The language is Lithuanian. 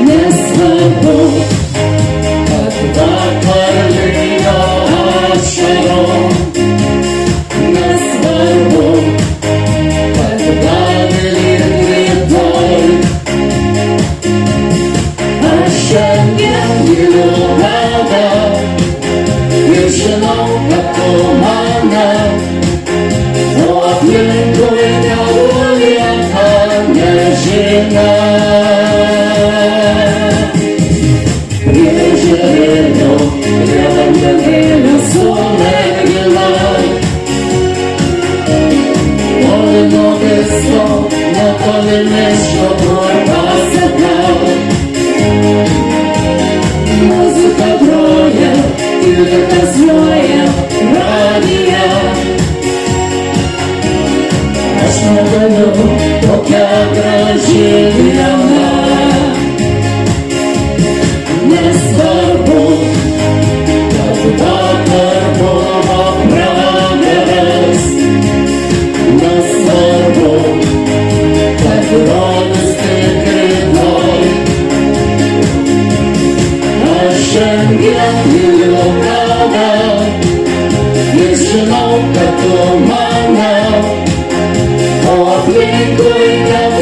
nesvarbu, kad vakar lyjo ašarom, nesvarbu, kad gali lyt rytoj. Aš šiandien myliu tave ir žinau, kad tu mane, o aplinkui neulieka nežinia. Prie ežerėlio, prie vandenėlio su mergina, toli nuo visko, netoli miško, kur pasakau. Muzika groja, tiltas groja, radija. Aš negaliu, tokia graži diena. Nesvarbu, kad vakar buvo pragaras. Nesvarbu, kad rodys tik rytoj. Aš šiandien myliu tave ir žinau, kad tu mane, o aplinkui